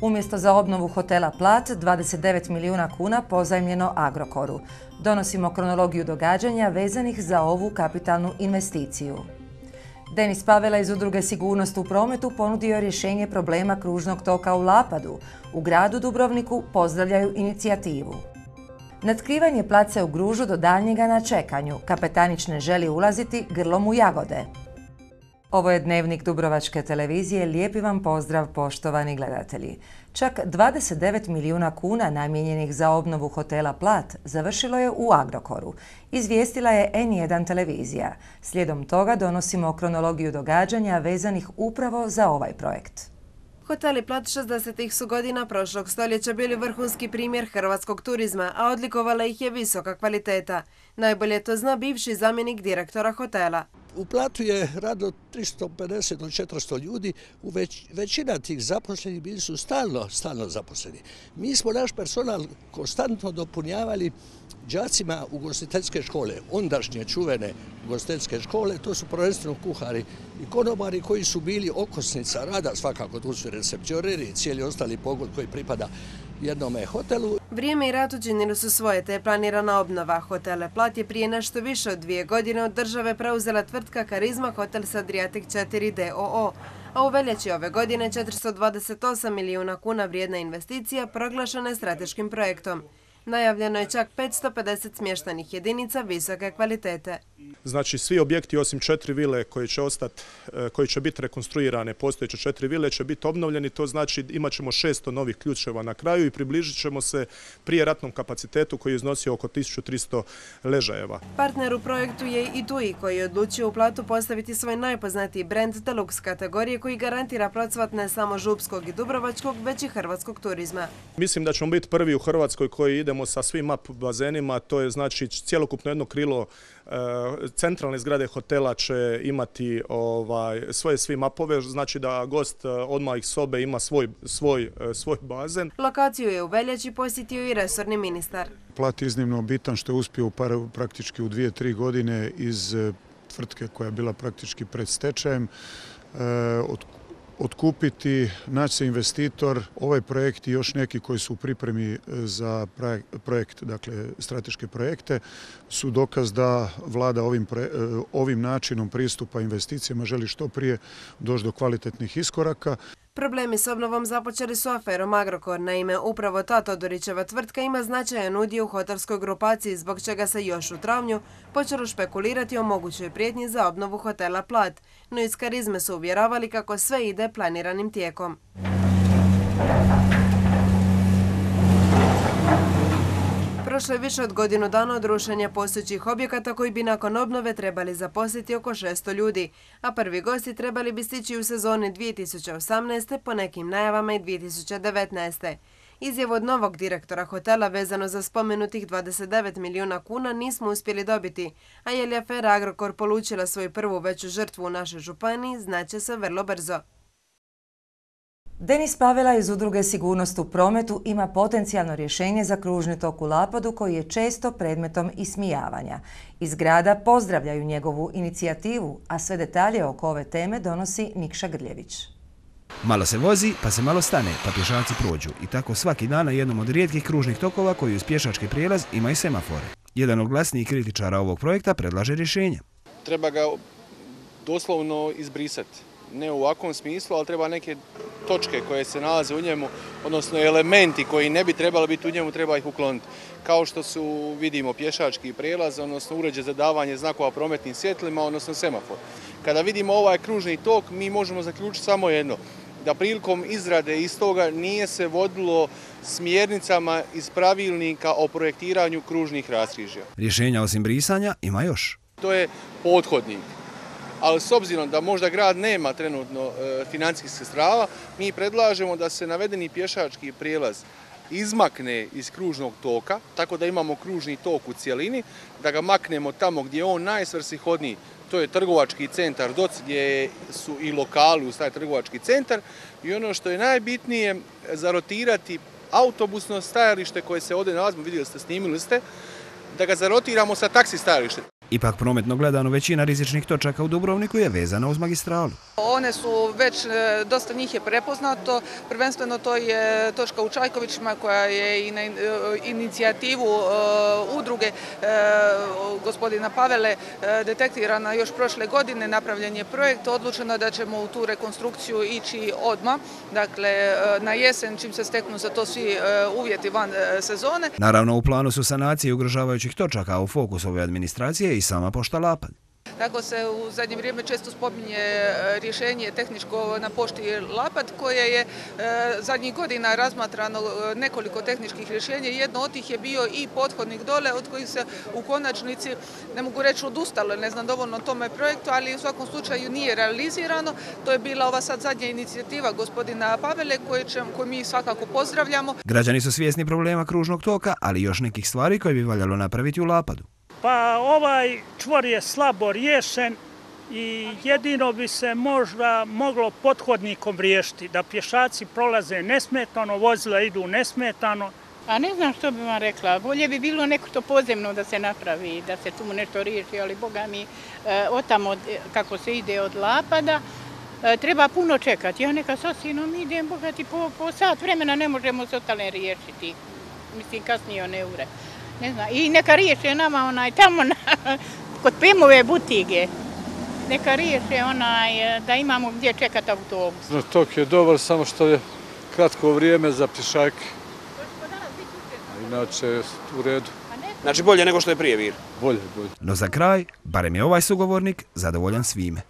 Umjesto za obnovu hotela Plat, 29 milijuna kuna pozajmljeno Agrokoru. Donosimo kronologiju događanja vezanih za ovu kapitalnu investiciju. Denis Pavela iz Udruge Sigurnost u prometu ponudio rješenje problema kružnog toka u Lapadu. U gradu Dubrovniku pozdravljaju inicijativu. Natkrivanje place u Gružu do daljnjega na čekanju. Kapetanić ne želi ulaziti grlom u jagode. Ovo je Dnevnik Dubrovačke televizije. Lijepi vam pozdrav, poštovani gledatelji. Čak 29 milijuna kuna namijenjenih za obnovu hotela Plat završilo je u Agrokoru. Izvijestila je N1 televizija. Slijedom toga donosimo kronologiju događanja vezanih upravo za ovaj projekt. Hoteli Plat 60-ih su godina prošlog stoljeća bili vrhunski primjer hrvatskog turizma, a odlikovala ih je visoka kvaliteta. Najbolje to zna bivši zamjenik direktora hotela. U Platu je radilo 350 do 400 ljudi, većina tih zaposlenih bili su stalno zaposleni. Mi smo naš personal konstantno dopunjavali đacima ugostiteljske škole, ondašnje čuvene ugostiteljske škole, to su prvenstveno kuhari i konobari koji su bili okosnica rada, svakako tu su recepcioneri i cijeli ostali pogon koji pripada jednome hotelu. Vrijeme i rad učinili su svoje, te je planirana obnova. Hotele Plat je prije nešto više od 2 godine od države preuzela tvrtka Karizma Hotels Adriatic 4 d.o.o., a u veljači ove godine 428 milijuna kuna vrijedna investicija proglašena je strateškim projektom. Najavljeno je čak 550 smještajnih jedinica visoke kvalitete. Znači, svi objekti osim 4 vile koji će biti rekonstruirane, postojeće 4 vile će biti obnovljeni, to znači imat ćemo 600 novih ključeva na kraju i približit ćemo se prije ratnom kapacitetu koji je iznosio oko 1300 ležajeva. Partner u projektu je i TUI koji je odlučio u Platu postaviti svoj najpoznatiji brend Deluxe kategorije koji garantira procvat ne samo župskog i dubrovačkog, već i hrvatskog turizma. Mislim da ćemo biti prvi u Hrvatskoj koji idemo sa svim MAP bazenima, to je znači cjelokupno jedno krilo centralne zgrade hotela će imati svoje svi mapove, znači da gost odmah iz sobe ima svoj bazen. Lokaciju je u veljači posjetio i resorni ministar. Plat je iznimno bitan što je uspio praktički u 2-3 godine iz tvrtke koja je bila praktički pred stečajem otkupiti, naći se investitor. Ovaj projekt i još neki koji su u pripremi za projekt, dakle strateške projekte, su dokaz da vlada ovim načinom pristupa investicijama želi što prije doći do kvalitetnih iskoraka. Problemi s obnovom započeli su aferom Agrokor. Naime, upravo ta Todorićeva tvrtka ima značajan udio u hotelskoj grupaciji, zbog čega se još u travnju počelo špekulirati o mogućoj prijetnji za obnovu hotela Plat, no iz Karizme su uvjeravali kako sve ide planiranim tijekom. Prošlo je više od godinu dana od rušenja postojećih objekata koji bi nakon obnove trebali zaposliti oko 600 ljudi, a prvi gosti trebali bi stići u sezoni 2018. po nekim najavama i 2019. Izjavu od novog direktora hotela vezano za spomenutih 29 milijuna kuna nismo uspjeli dobiti, a je li afera Agrokor polučila svoju prvu veću žrtvu u našoj županiji, znaće se vrlo brzo. Denis Pavela iz Udruge Sigurnost u prometu ima potencijalno rješenje za kružni tok u Lapadu koji je često predmetom ismijavanja. Iz grada pozdravljaju njegovu inicijativu, a sve detalje oko ove teme donosi Nikša Grljević. Malo se vozi, pa se malo stane, pa pješaci prođu. I tako svaki dan na jednom od rijetkih kružnih tokova koji uz pješački prijelaz ima i semafore. Jedan od glasnijih kritičara ovog projekta predlaže rješenje. Treba ga doslovno izbrisati. Ne u ovakvom smislu, ali treba neke točke koje se nalaze u njemu, odnosno elementi koji ne bi trebali biti u njemu, treba ih ukloniti. Kao što su, vidimo, pješački prijelaz, odnosno uređaj za davanje znakova prometnim svjetlima, odnosno semafor. Kada vidimo ovaj kružni tok, mi možemo zaključiti samo jedno, da prilikom izrade istoga nije se vodilo smjernicama iz pravilnika o projektiranju kružnih raskrižja. Rješenja osim brisanja ima još. To je pothodnik. Ali s obzirom da možda grad nema trenutno financijskih sredstava, mi predlažemo da se navedeni pješački prijelaz izmakne iz kružnog toka, tako da imamo kružni tok u cjelini, da ga maknemo tamo gdje je on najsvrsishodniji, to je trgovački centar Doc, gdje su i lokali uz taj trgovački centar, i ono što je najbitnije, zarotirati autobusno stajalište koje se ovdje nalazimo, vidjeli ste, snimili ste, da ga zarotiramo sa taksi stajalištem. Ipak prometno gledano većina rizičnih točaka u Dubrovniku je vezana uz magistralu. One su već, dosta njih je prepoznato, prvenstveno to je točka u Čajkovićima koja je i na inicijativu udruge gospodina Pavele detektirana još prošle godine, napravljen je projekt, odlučeno da ćemo u tu rekonstrukciju ići odmah, dakle na jesen čim se steknu za to svi uvjeti van sezone. Naravno u planu su sanacije ugrožavajućih točaka, a u fokusu ove administracije i sama pošta Lapad. Tako se u zadnje vrijeme često spominje rješenje tehničko na pošti Lapad koje je zadnjih godina razmatrano nekoliko tehničkih rješenja. Jedno od tih je bio i pothodnik dole od kojih se u konačnici, ne mogu reći odustalo, ne znam dovoljno o tome projektu, ali u svakom slučaju nije realizirano. To je bila ova sad zadnja inicijativa gospodina Pavele koju mi svakako pozdravljamo. Građani su svjesni problema kružnog toka, ali i još nekih stvari koje bi valjalo napraviti u Lapadu. Pa ovaj čvor je slabo riješen i jedino bi se možda moglo pothodnikom riješiti, da pješaci prolaze nesmetano, vozila idu nesmetano. A ne znam što bi vam rekla, bolje bi bilo neko to pozemno da se napravi, da se tu nešto riješi, ali boga mi otamo kako se ide od Lapada, treba puno čekati. Ja neka sa sinom idem, bogati po sat vremena ne možemo se otale riješiti, mislim kasnije one ure. Ne znam, i neka riješe nama tamo kod Pemove butige, neka riješe da imamo gdje čekati autobus. Tok je dobar, samo što je kratko vrijeme za pješake. Inače u redu. Znači bolje nego što je prije bilo? Bolje. No za kraj, barem je ovaj sugovornik zadovoljan svime.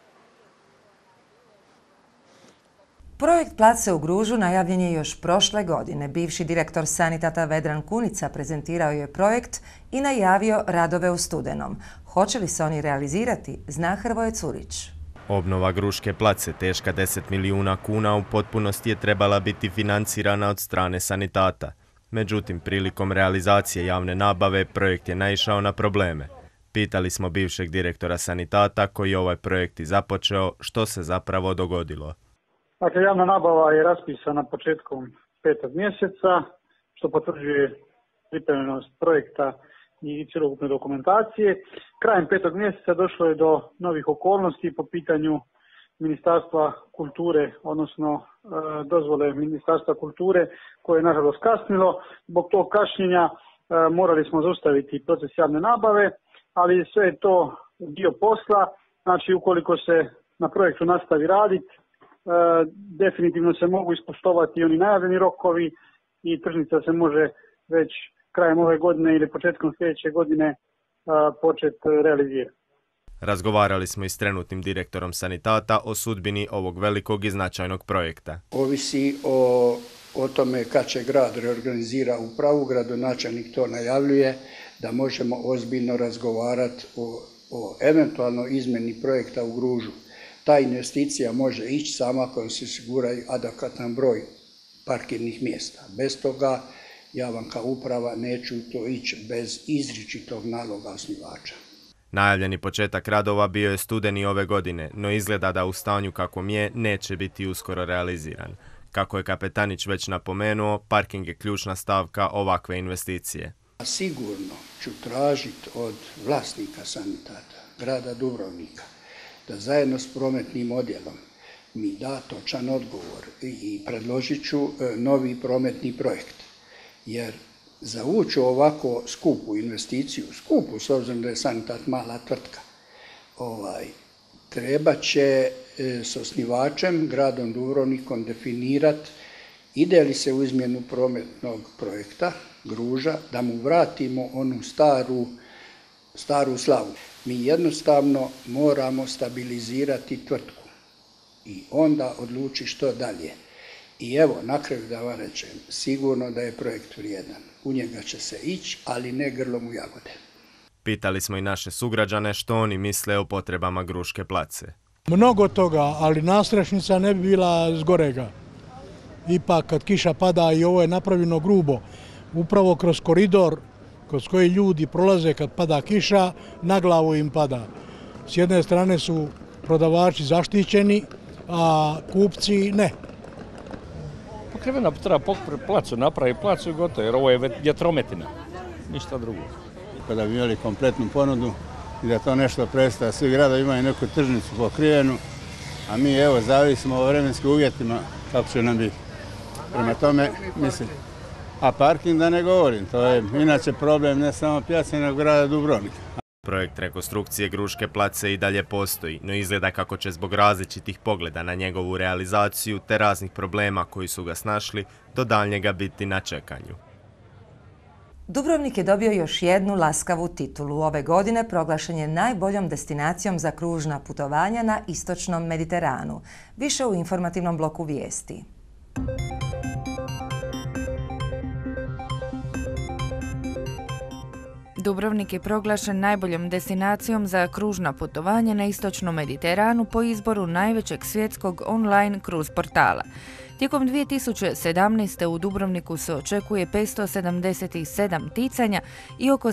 Projekt Place u Gružu najavljen je još prošle godine. Bivši direktor Sanitata Vedran Kunica prezentirao je projekt i najavio radove u studenom. Hoće li se oni realizirati, zna Hrvoje Curić. Obnova Gruške place, teška 10 milijuna kuna, u potpunosti je trebala biti financirana od strane Sanitata. Međutim, prilikom realizacije javne nabave, projekt je naišao na probleme. Pitali smo bivšeg direktora Sanitata, koji je ovaj projekt i započeo, što se zapravo dogodilo. Dakle, javna nabava je raspisana početkom 5. mjeseca, što potvrđuje pripremljenost projekta i cjelokupne dokumentacije. Krajem 5. mjeseca došlo je do novih okolnosti po pitanju Ministarstva kulture, odnosno dozvole Ministarstva kulture, koje je nažalost kasnilo. Zbog tog kašnjenja morali smo zaustaviti proces javne nabave, ali sve je to dio posla. Znači, ukoliko se na projektu nastavi raditi, definitivno se mogu ispoštovati oni najavljeni rokovi i tržnica se može već krajem ove godine ili početkom sljedeće godine početi realizirati. Razgovarali smo i s trenutnim direktorom Sanitata o sudbini ovog velikog i značajnog projekta. Ovisi o tome kad će grad reorganizira upravu, gradonačelnik to najavljuje, da možemo ozbiljno razgovarati o eventualno izmjeni projekta u Gružu. Ta investicija može ići samo ako se osigura adekvatan broj parkirnih mjesta. Bez toga ja vam kao uprava neću to ići bez izričitog naloga osnivača. Najavljeni početak radova bio je studeni ove godine, no izgleda da u stanju kakvom je neće biti uskoro realiziran. Kako je Kapetanić već napomenuo, parking je ključna stavka ovakve investicije. Sigurno ću tražiti od vlasnika Sanitata, grada Dubrovnika, da zajedno s prometnim odjelom mi da točan odgovor i predložit ću novi prometni projekt. Jer za ući u ovako skupu investiciju, skupu s obzirom da je Sanitat mala tvrtka, treba će s osnivačem, gradom Dubrovnikom, definirati ide li se u izmjenu prometnog projekta Gruža, da mu vratimo onu staru slavu. Mi jednostavno moramo stabilizirati tvrtku i onda odluči što dalje. I evo, na kraju da vam rečem, sigurno da je projekt vrijedan. U njega će se ići, ali ne grlom u jagode. Pitali smo i naše sugrađane što oni misle o potrebama Gruške place. Mnogo toga, ali nadstrešnica ne bi bila zgorega. Ipak kad kiša pada i ovo je napravljeno grubo, upravo kroz koridor kroz koji ljudi prolaze kad pada kiša, na glavu im pada. S jedne strane su prodavači zaštićeni, a kupci ne. Pokrivena treba pokriti placu, napravi placu i gotovo, jer ovo je vjetrometina, ništa drugo. Kada bi imali kompletnu ponudu, i da to nešto prestaje. Svi gradovi imaju neku tržnicu pokrivenu, a mi evo zavisimo o vremenskim uvjetima kako će nam biti. Prema tome, mislim, a parking da ne govorim, to je inače problem ne samo Pjace, nego grada Dubrovnika. Projekt rekonstrukcije Gruške place i dalje postoji, no izgleda kako će zbog različitih pogleda na njegovu realizaciju te raznih problema koji su ga snašli do daljnjega biti na čekanju. Dubrovnik je dobio još jednu laskavu titulu. Ove godine proglašen je najboljom destinacijom za kružna putovanja na istočnom Mediteranu. Više u informativnom bloku vijesti. Dubrovnik je proglašen najboljom destinacijom za kružna putovanja na istočnom Mediteranu po izboru najvećeg svjetskog online kruz portala. Tijekom 2017. u Dubrovniku se očekuje 577 ticanja i oko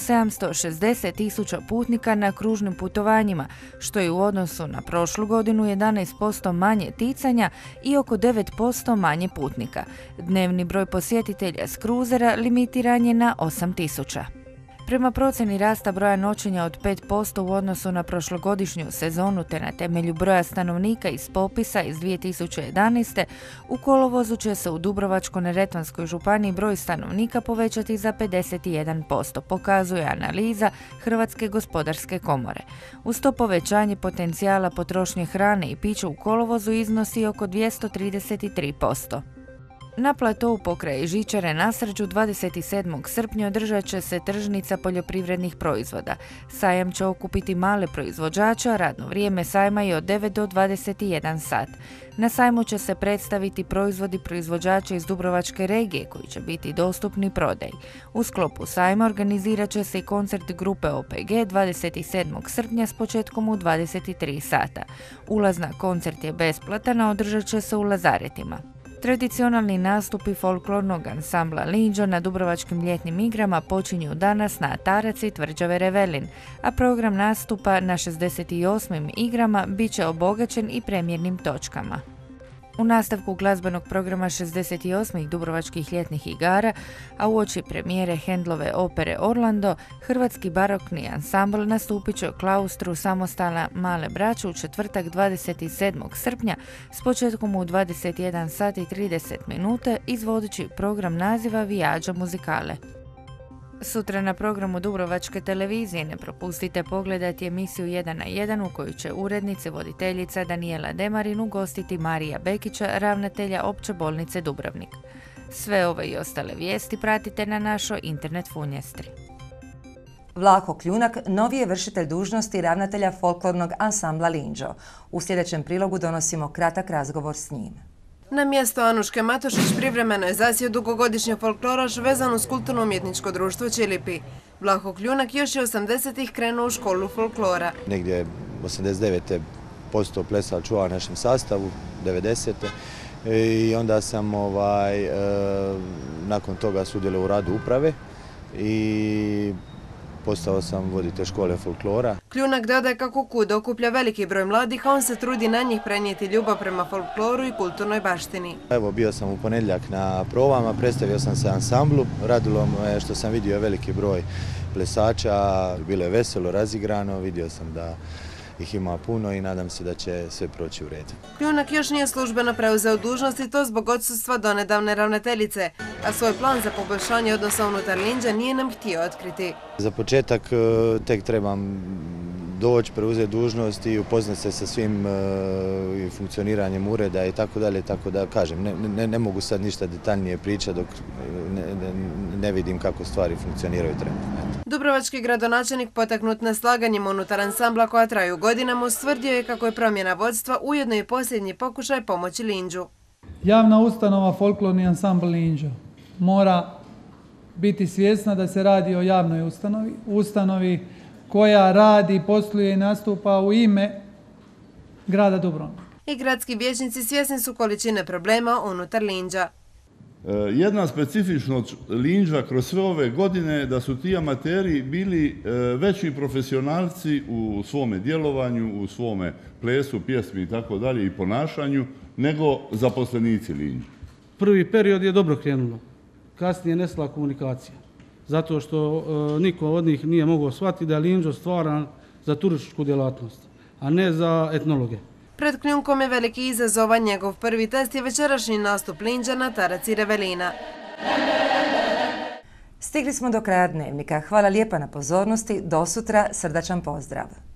760.000 putnika na kružnim putovanjima, što je u odnosu na prošlu godinu 11% manje ticanja i oko 9% manje putnika. Dnevni broj posjetitelja s kruzera limitiran je na 8.000. Prema procjeni rasta broja noćenja od 5% u odnosu na prošlogodišnju sezonu te na temelju broja stanovnika iz popisa iz 2011. u kolovozu će se u Dubrovačko-neretvanskoj županiji broj stanovnika povećati za 51%, pokazuje analiza Hrvatske gospodarske komore. Uz to povećanje potencijala potrošnje hrane i pića u kolovozu iznosi oko 233%. Na platovu pokraj žičare na Srđu 27. srpnja održat će se tržnica poljoprivrednih proizvoda. Sajam će okupiti male proizvođače, a radno vrijeme sajma je od 9 do 21 sat. Na sajmu će se predstaviti proizvodi proizvođača iz Dubrovačke regije koji će biti dostupni prodaji. U sklopu sajma organizirat će se i koncert grupe OPG 27. srpnja s početkom u 23 sata. Ulaz na koncert je besplatan, a održat će se u Lazaretima. Tradicionalni nastupi folklornog ansambla Linđo na Dubrovačkim ljetnim igrama počinju danas na Taraci tvrđave Revelin, a program nastupa na 68. igrama bit će obogaćen i premjernim točkama. U nastavku glazbenog programa 68. Dubrovačkih ljetnih igara, a uoči premijere Handlove opere Orlando, hrvatski barokni ansambl nastupit će u klaustru samostana Male Braće u četvrtak 27. srpnja s početkom u 21 sat i 30 minuta izvodeći program naziva Viaggio Musicale. Sutra na programu Dubrovačke televizije ne propustite pogledati emisiju 1 na 1 u kojoj će urednice voditeljica Danijela Demarin ugostiti Marija Bekića, ravnatelja Opće bolnice Dubrovnik. Sve ove i ostale vijesti pratite na našoj internet funjestri. Vlaho Kljunak novi je vršitelj dužnosti ravnatelja folklornog ansambla Linđo. U sljedećem prilogu donosimo kratak razgovor s njim. Na mjesto Anuške Matošić privremeno je zasio dugogodišnji folkloraš vezan uz kulturno-umjetničko društvo Čilipi. Vlaho Kljunak još je 80-ih krenuo u školu folklora. Negdje 89% plesa čuva našem sastavu, 90. I onda sam nakon toga sudjelovao u radu uprave i postao sam voditelj škole folklora. Kljunak dodaje kako KUD okuplja veliki broj mladih, a on se trudi na njih prenijeti ljubav prema folkloru i kulturnoj baštini. Evo, bio sam u ponedjeljak na probama, predstavio sam se ansamblu. Radilo me što sam vidio veliki broj plesača, bilo je veselo, razigrano, vidio sam da ih ima puno i nadam se da će sve proći u redu. Kljunak još nije službeno preuzeo dužnost i to zbog odsustva donedavne ravnateljice, a svoj plan za poboljšanje odnosa unutar Linđa nije nam htio otkriti. Za početak tek trebam doći, preuzeti dužnost i upoznati se sa svim funkcioniranjem ureda i tako dalje, tako da kažem, ne mogu sad ništa detaljnije pričati dok ne vidim kako stvari funkcioniraju trenutno. Dubrovački gradonačelnik, potaknut neslaganjima unutar ansambla koja traju godinama, ustvrdio je kako je promjena vodstva ujedno i posljednji pokušaj pomoći Linđu. Javna ustanova Folklorni ansambl Linđo mora biti svjesna da se radi o javnoj ustanovi koja radi, posluje i nastupa u ime grada Dubrovnika. I gradski vijećnici svjesni su količine problema unutar Linđa. Jedna specifičnost Linđa kroz sve ove godine je da su ti amateri bili veći profesionalci u svome djelovanju, u svome plesu, pjesmi i tako dalje i ponašanju nego zaposlenici Linđa. Prvi period je dobro krenulo, kasnije nestala komunikacija. Zato što niko od njih nije mogao shvatiti da je Linđo stvaran za turističku djelatnost, a ne za etnologe. Pred Kljunkom je veliki izazov, a njegov prvi test je večerašnji nastup Linđana, Tarac i Revelina. Stigli smo do kraja dnevnika. Hvala lijepa na pozornosti. Do sutra, srdačan pozdrav.